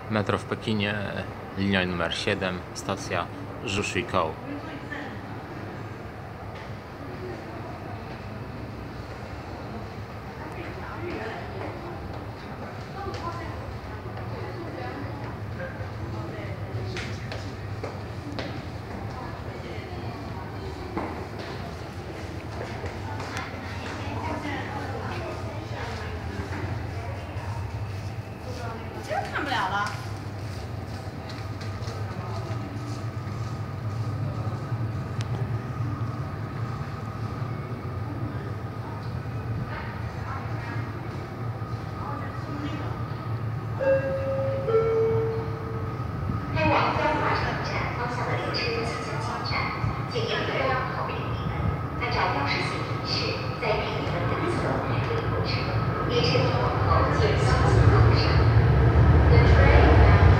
Metro w Pekinie, linia numer 7, stacja Zhushuikou. 看不了了。 开往江化城站方向的列车即将进站，请沿着道口平离门，按照标识性提示，在平离门单侧排队候车。列车停稳后请迅速路上。The train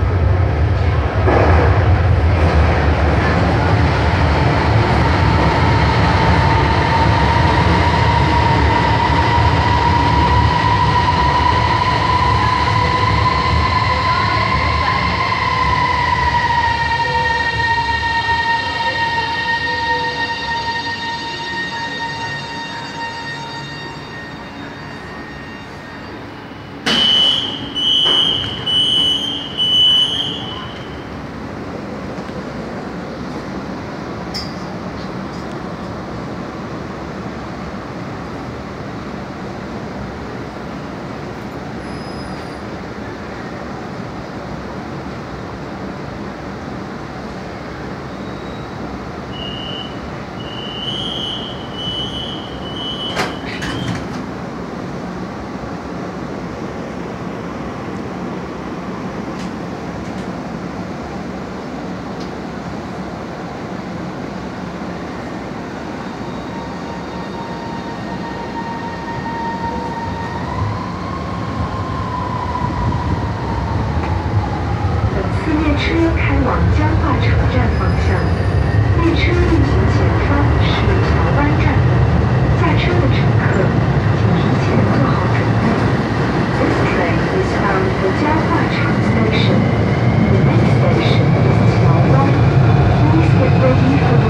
车开往江化城站方向，列车运行前方是桥湾站，下车的乘客请提前做好准备。This train is bound for Jiahua Station. The next station is Qiaowan. Please get ready for the